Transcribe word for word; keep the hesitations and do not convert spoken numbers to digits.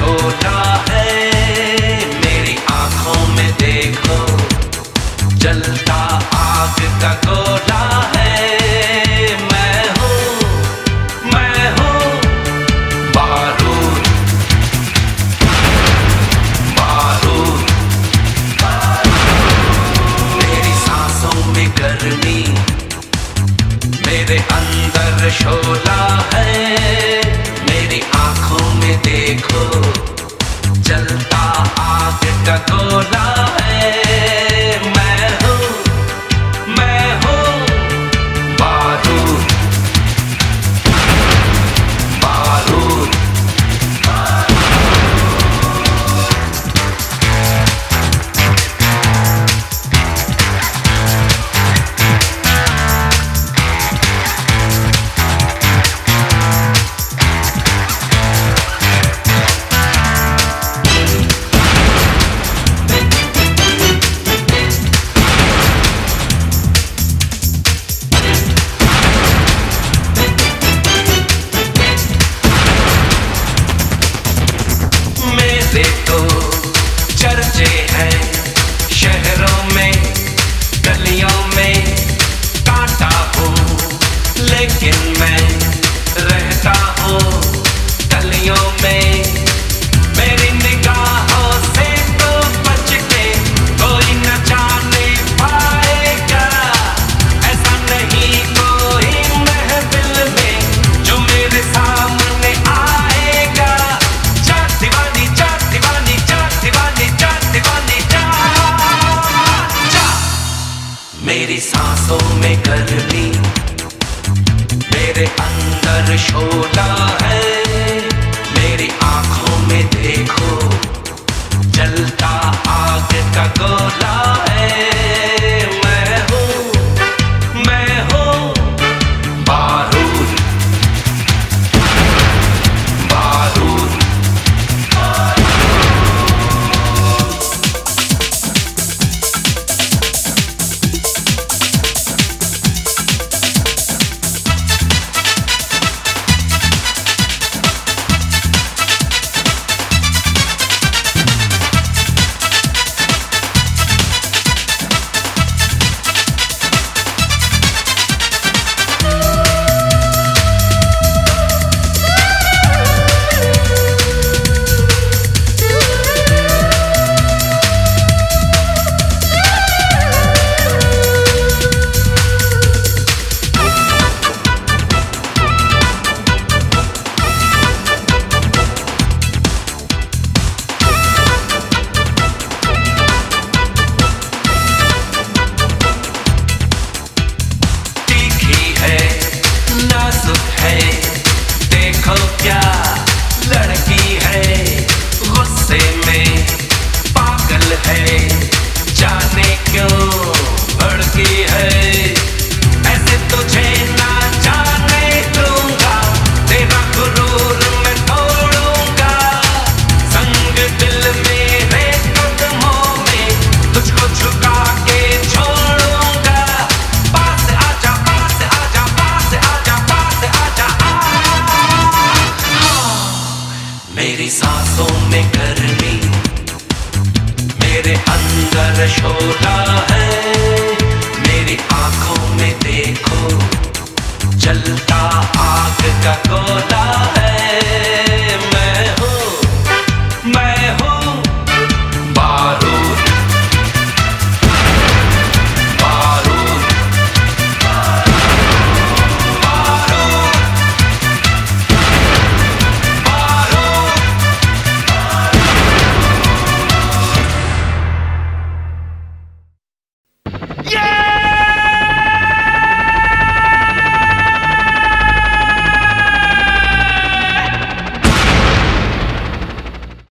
शोला है, मेरी आंखों में देखो जलता आग का गोला है। मैं हूँ मैं हूँ बारूद बारूद मेरी सांसों में गर्मी, मेरे अंदर शोला है, मेरी आंखों में देखो जलता आग का गोला है। मैं हूँ मैं हूँ बारूद बारूद तो चर्चे हैं शहरों में गलियों में, कांटा हूँ लेकिन मैं रहता हूँ गलियों में। मेरी निगाहों से तो बच के कोई न जाने पाएगा, ऐसा नहीं कोई महफिल में जो मेरे सामने आएगा। जा दीवानी जा दीवानी जा दीवानी जा दीवानी जा जा। मेरी सांसों में गर्मी, मेरे अंदर शोला है, मेरी आंखों में देखो जलता आग का गोला है। मैं हूँ मैं हूँ बारूद बारूद मेरी सांसों में गर्मी, मेरे अंदर शोला है, मेरी आंखों में देखो जलता आग का गोला है।